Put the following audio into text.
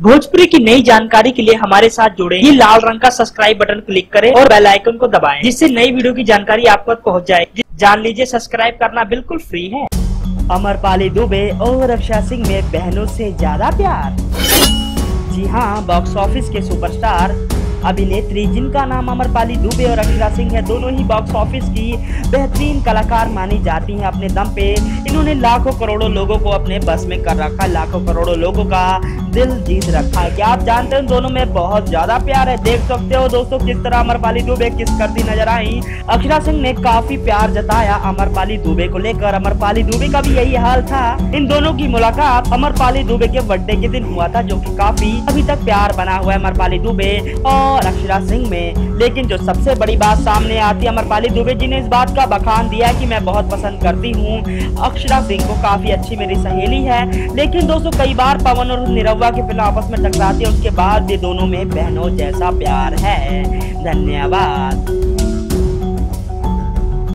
भोजपुरी की नई जानकारी के लिए हमारे साथ जुड़े ये लाल रंग का सब्सक्राइब बटन क्लिक करें और बेल आइकन को दबाएं, जिससे नई वीडियो की जानकारी आप तक पहुंच जाए। जान लीजिए, सब्सक्राइब करना बिल्कुल फ्री है। अमरपाली दुबे और रक्षा सिंह में बहनों से ज्यादा प्यार। जी हाँ, बॉक्स ऑफिस के सुपरस्टार अभिनेत्री जिनका नाम अमरपाली दुबे और अक्षरा सिंह है, दोनों ही बॉक्स ऑफिस की बेहतरीन कलाकार मानी जाती हैं। अपने दम पे इन्होंने लाखों करोड़ों लोगों को अपने बस में कर रखा है, लाखों करोड़ों लोगों का दिल जीत रखा है। क्या आप जानते हैं दोनों में बहुत ज्यादा प्यार है। देख सकते हो दोस्तों किस तरह अमरपाली दुबे किस करती नजर आई। अक्षरा सिंह ने काफी प्यार जताया अमरपाली दुबे को लेकर। अमरपाली दुबे का भी यही हाल था। इन दोनों की मुलाकात अमरपाली दुबे के बर्थडे के दिन हुआ था, जो कि काफी अभी तक प्यार बना हुआ है अमरपाली दुबे और अक्षरा सिंह में। लेकिन जो सबसे बड़ी बात सामने आती है, अमरपाली दुबे जी ने इस बात का बखान दिया है कि मैं बहुत पसंद करती हूँ अक्षरा सिंह को, काफी अच्छी मेरी सहेली है। लेकिन दोस्तों कई बार पवन और निरहुआ की फिल्म आपस में टकराती है, उसके बाद भी दोनों में बहनों जैसा प्यार है। धन्यवाद।